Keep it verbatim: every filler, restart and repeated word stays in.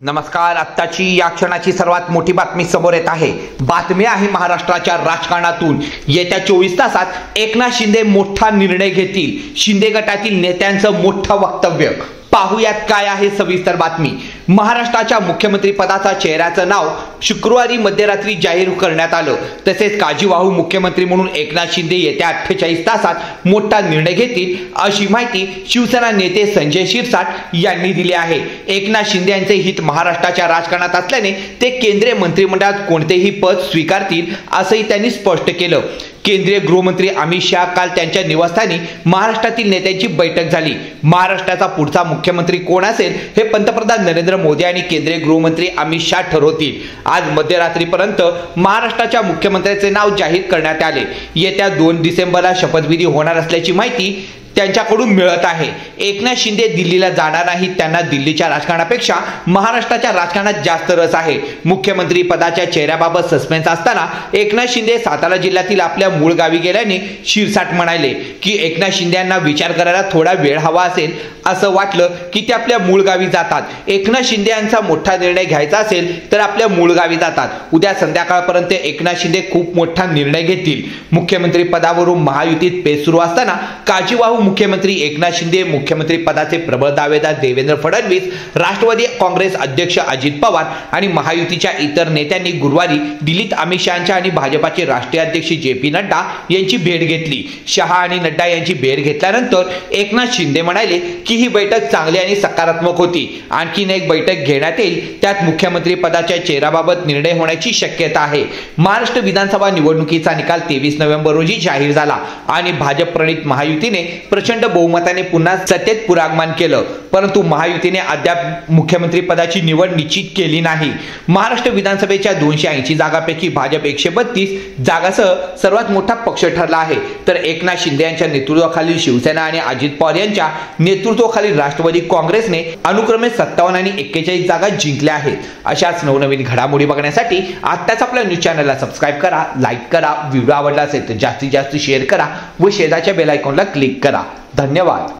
नमस्कार. आत्ताची या क्षणाची सर्वात मोठी बातमी समोर येत आहे. बातमी आहे महाराष्ट्राच्या राजकारणातून. येत्या चोवीस तासात एकनाथ शिंदे मोठा निर्णय घेतील. शिंदे गटातील नेत्यांचं मोठं वक्तव्य. पाहूयात काय आहे सविस्तर बातमी. महाराष्ट्राच्या मुख्यमंत्री पदाचा चेहऱ्याचं नाव शुक्रवारी मध्यरात्री जाहीर करण्यात आलं. तसेच काळजीवाहू मुख्यमंत्री म्हणून एकनाथ शिंदे येत्या अठ्ठेचाळीस तासात मोठा निर्णय घेतील अशी माहिती शिवसेना नेते संजय शिरसाट यांनी दिली आहे. एकनाथ शिंदे यांचे हित महाराष्ट्राच्या राजकारणात असल्याने ते केंद्रीय मंत्रिमंडळात कोणतेही पद स्वीकारतील असंही त्यांनी स्पष्ट केलं. केंद्रीय गृहमंत्री अमित शहा काल त्यांच्या निवासस्थानी महाराष्ट्रातील नेत्यांची बैठक झाली. महाराष्ट्राचा पुढचा मुख्यमंत्री कोण असेल हे पंतप्रधान नरेंद्र मोदी आणि केंद्रीय गृहमंत्री अमित शहा ठरवतील. आज मध्यरात्रीपर्यंत महाराष्ट्राच्या मुख्यमंत्र्याचे नाव जाहीर करण्यात आले. येत्या दोन डिसेंबरला शपथविधी होणार असल्याची माहिती त्यांच्याकडून मिळत आहे. एकनाथ शिंदे दिल्लीला जाणार नाहीत. त्यांना दिल्लीच्या राजकारणापेक्षा महाराष्ट्राच्या राजकारणात जास्त रस आहे. मुख्यमंत्री पदाच्या चेहऱ्याबाबत सस्पेन्स असताना एकनाथ शिंदे सातारा जिल्ह्यातील आपल्या मूळ गावी गेल्याने शिरसाट म्हणाले की एकनाथ शिंदे यांना विचार करायला थोडा वेळ हवा असेल. असं वाटलं की ते आपल्या मूळ गावी जातात. एकनाथ शिंदे यांचा मोठा निर्णय घ्यायचा असेल तर आपल्या मूळ गावी जातात. उद्या संध्याकाळपर्यंत एकनाथ शिंदे खूप मोठा निर्णय घेतील. मुख्यमंत्री पदावरून महायुतीत पेच सुरू असताना काळजीवाहू मुख्यमंत्री एकनाथ शिंदे, मुख्यमंत्री पदाचे प्रबळ दावेदार देवेंद्र फडणवीस, राष्ट्रवादी काँग्रेस अध्यक्ष अजित पवार आणि महायुतीच्या इतर नेत्यांनी गुरुवारी दिल्लीत अमित शहांच्या आणि भाजपाचे राष्ट्रीय अध्यक्ष जे पी नड्डा यांची भेट घेतली. शहा आणि नड्डा यांची भेट घेतल्यानंतर एकनाथ शिंदे म्हणाले की ही बैठक चांगली आणि सकारात्मक होती. आणखीन एक बैठक घेण्यात येईल. त्यात मुख्यमंत्री पदाच्या चेहऱ्याबाबत निर्णय होण्याची शक्यता आहे. महाराष्ट्र विधानसभा निवडणुकीचा निकाल तेवीस नोव्हेंबर रोजी जाहीर झाला आणि भाजप प्रणित महायुतीने प्रचंड बहुमताने पुन्हा सत्तेत पुरागमन केलं. परंतु महायुतीने अद्याप मुख्यमंत्री पदाची निवड निश्चित केली नाही. महाराष्ट्र विधानसभेच्या दोनशे ऐंशी जागांपैकी भाजप एकशे बत्तीस जागासह सर्वात मोठा पक्ष ठरला आहे. तर एकनाथ शिंदे यांच्या नेतृत्वाखालील शिवसेना आणि अजित पवार यांच्या नेतृत्वाखालील राष्ट्रवादी काँग्रेसने अनुक्रमे सत्तावन्न आणि एक्केचाळीस जागा जिंकल्या आहेत. अशाच नवनवीन घडामोडी बघण्यासाठी आत्ताच आपल्या न्यूज चॅनलला सबस्क्राईब करा, लाईक करा. व्हिडिओ आवडला असेल तर जास्तीत जास्त शेअर करा व शेजारच्या बेल आयकॉनला क्लिक करा. धन्यवाद.